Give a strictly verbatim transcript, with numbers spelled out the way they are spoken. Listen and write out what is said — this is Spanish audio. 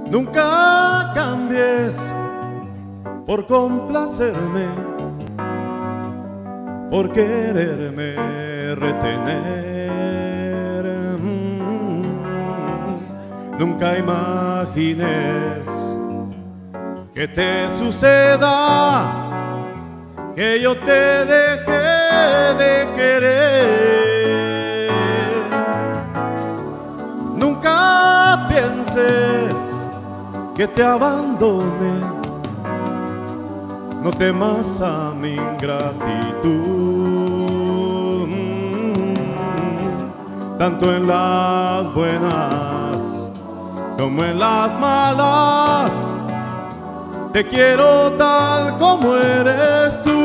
Nunca cambies por complacerme, por quererme retener. Nunca imagines que te suceda que yo te dejé de querer. Nunca pienses que te abandone, no temas a mi ingratitud. Tanto en las buenas como en las malas, te quiero tal como eres tú.